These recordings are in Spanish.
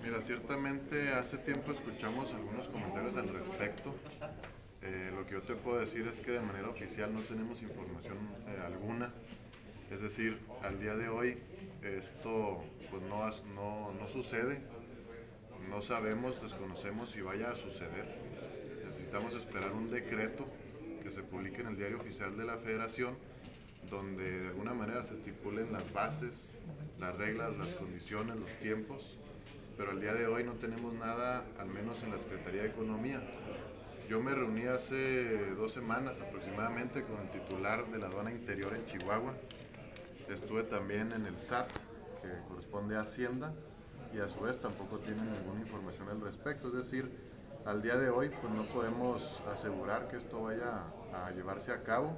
Mira, ciertamente hace tiempo escuchamos algunos comentarios al respecto. Lo que yo te puedo decir es que de manera oficial no tenemos información alguna. Es decir, al día de hoy esto pues no sucede. No sabemos, desconocemos si vaya a suceder. Necesitamos esperar un decreto que se publique en el Diario Oficial de la Federación, donde de alguna manera se estipulen las bases, las reglas, las condiciones, los tiempos, pero al día de hoy no tenemos nada, al menos en la Secretaría de Economía. Yo me reuní hace 2 semanas aproximadamente con el titular de la aduana interior en Chihuahua. Estuve también en el SAT, que corresponde a Hacienda, y a su vez tampoco tienen ninguna información al respecto. Es decir, al día de hoy pues no podemos asegurar que esto vaya a llevarse a cabo,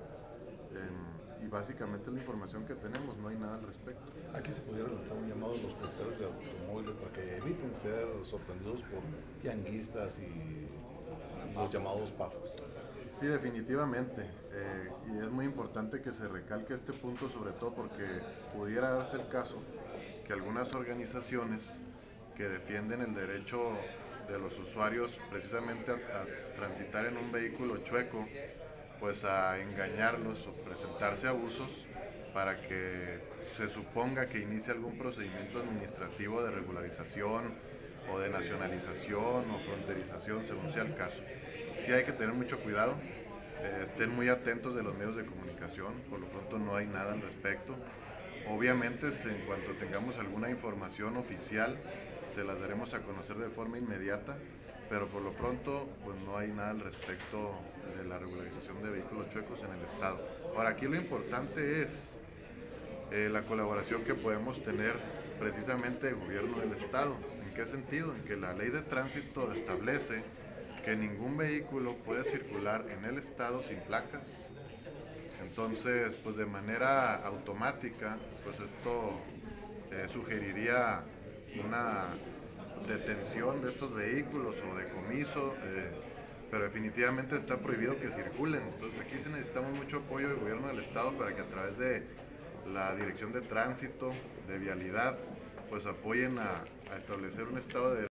y básicamente la información que tenemos, no hay nada al respecto. Aquí se pudiera lanzar un llamado a los propietarios de automóviles para que eviten ser sorprendidos por tianguistas y los llamados pafos. Sí, definitivamente, y es muy importante que se recalque este punto, sobre todo porque pudiera darse el caso que algunas organizaciones que defienden el derecho de los usuarios precisamente a transitar en un vehículo chueco, pues a engañarlos o presentarse abusos para que se suponga que inicie algún procedimiento administrativo de regularización o de nacionalización o fronterización, según sea el caso. Sí hay que tener mucho cuidado, estén muy atentos de los medios de comunicación, por lo pronto no hay nada al respecto. Obviamente, en cuanto tengamos alguna información oficial, se las daremos a conocer de forma inmediata, pero por lo pronto pues no hay nada al respecto de la regularización de vehículos chuecos en el estado. Ahora, aquí lo importante es la colaboración que podemos tener precisamente del gobierno del estado. ¿En qué sentido? En que la ley de tránsito establece que ningún vehículo puede circular en el estado sin placas. Entonces, pues de manera automática, pues esto sugeriría una detención de estos vehículos o decomiso, pero definitivamente está prohibido que circulen. Entonces aquí sí necesitamos mucho apoyo del gobierno del estado para que a través de la Dirección de Tránsito, de Vialidad, pues apoyen a establecer un estado de